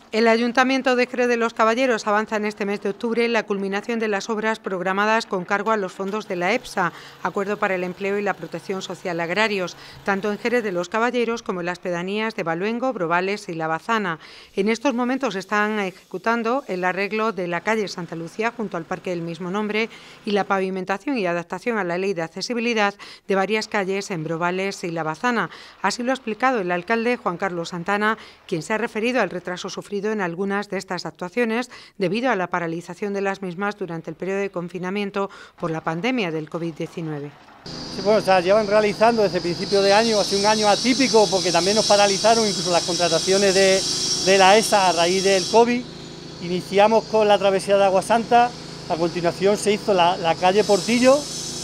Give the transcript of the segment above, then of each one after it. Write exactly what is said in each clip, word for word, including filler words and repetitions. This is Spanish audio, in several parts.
El Ayuntamiento de Jerez de los Caballeros avanza en este mes de octubre en la culminación de las obras programadas con cargo a los fondos de la EPSA, Acuerdo para el Empleo y la Protección Social Agrarios, tanto en Jerez de los Caballeros como en las pedanías de Baluengo, Brovales y La Bazana. En estos momentos están ejecutando el arreglo de la calle Santa Lucía junto al parque del mismo nombre y la pavimentación y adaptación a la ley de accesibilidad de varias calles en Brovales y La Bazana. Así lo ha explicado el alcalde Juan Carlos Santana, quien se ha referido al retraso sufrido en algunas de estas actuaciones debido a la paralización de las mismas durante el periodo de confinamiento por la pandemia del COVID diecinueve. Sí, bueno, o sea, llevan realizando desde principio de año, ha sido un año atípico porque también nos paralizaron incluso las contrataciones de, de la ESA a raíz del COVID. Iniciamos con la travesía de Agua Santa, a continuación se hizo la, la calle Portillo,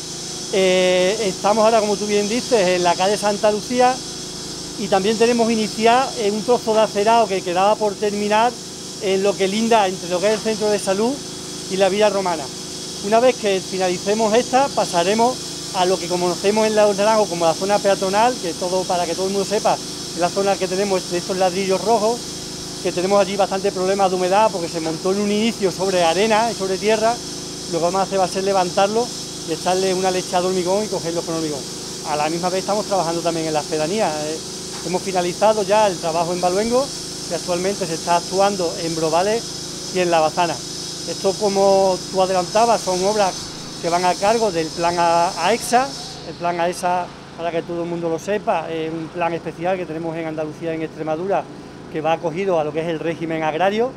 eh, estamos ahora, como tú bien dices, en la calle Santa Lucía. Y también tenemos iniciar un trozo de acerado que quedaba por terminar en lo que linda entre lo que es el centro de salud y la Villa Romana. Una vez que finalicemos esta, pasaremos a lo que conocemos en Los Naranjos como la zona peatonal, que todo, para que todo el mundo sepa, es la zona que tenemos de estos ladrillos rojos, que tenemos allí bastante problemas de humedad porque se montó en un inicio sobre arena y sobre tierra. Lo que vamos a hacer va a ser levantarlo y echarle una leche de hormigón y cogerlo con hormigón. A la misma vez estamos trabajando también en las pedanías. Hemos finalizado ya el trabajo en Baluengo y actualmente se está actuando en Brovales y en La Bazana. Esto, como tú adelantabas, son obras que van a cargo del plan AEXA. El plan AEXA, para que todo el mundo lo sepa, es un plan especial que tenemos en Andalucía y en Extremadura que va acogido a lo que es el régimen agrario,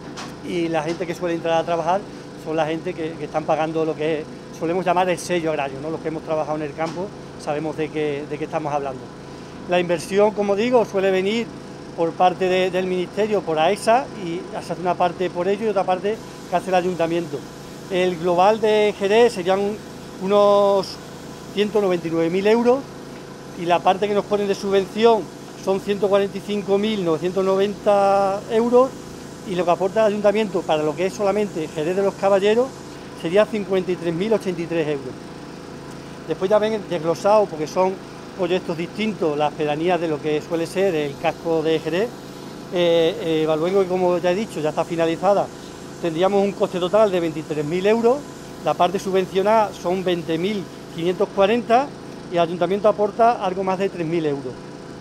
y la gente que suele entrar a trabajar son la gente que, que están pagando lo que solemos llamar el sello agrario, ¿no? Los que hemos trabajado en el campo sabemos de qué, de qué estamos hablando. La inversión, como digo, suele venir por parte de, del Ministerio, por AEXA, y se hace una parte por ello y otra parte que hace el Ayuntamiento. El global de Jerez serían unos ciento noventa y nueve mil euros y la parte que nos ponen de subvención son ciento cuarenta y cinco mil novecientos noventa euros, y lo que aporta el Ayuntamiento para lo que es solamente Jerez de los Caballeros sería cincuenta y tres mil ochenta y tres euros. Después ya ven desglosado, porque son proyectos distintos, las pedanías de lo que suele ser el casco de Jerez. Eh, eh, Baluengo, que como ya he dicho, ya está finalizada, tendríamos un coste total de veintitrés mil euros, la parte subvencionada son veinte mil quinientos cuarenta y el Ayuntamiento aporta algo más de tres mil euros.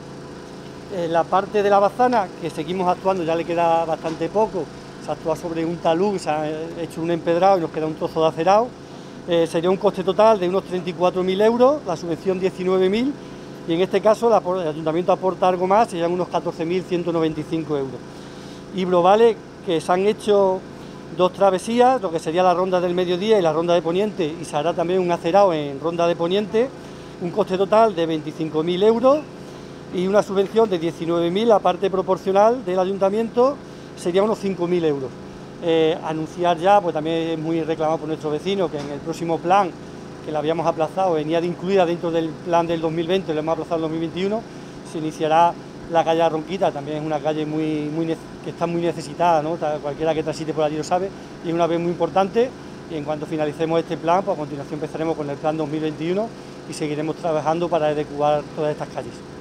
Eh, la parte de La Bazana, que seguimos actuando, ya le queda bastante poco, se actúa sobre un talud, se ha hecho un empedrado y nos queda un trozo de acerado. Eh, sería un coste total de unos treinta y cuatro mil euros, la subvención diecinueve mil, y en este caso la, el Ayuntamiento aporta algo más, serían unos catorce mil ciento noventa y cinco euros. Y Brovales, que se han hecho dos travesías, lo que sería la ronda del mediodía y la ronda de poniente, y se hará también un acerado en ronda de poniente, un coste total de veinticinco mil euros y una subvención de diecinueve mil, la parte proporcional del Ayuntamiento sería unos cinco mil euros. Eh, anunciar ya, pues también es muy reclamado por nuestros vecinos, que en el próximo plan, que lo habíamos aplazado, venía de incluida dentro del plan del dos mil veinte, lo hemos aplazado en dos mil veintiuno, se iniciará la calle Ronquita, también es una calle muy, muy, que está muy necesitada, ¿no? Cualquiera que transite por allí lo sabe, y es una vez muy importante, y en cuanto finalicemos este plan, pues a continuación empezaremos con el plan dos mil veintiuno y seguiremos trabajando para adecuar todas estas calles.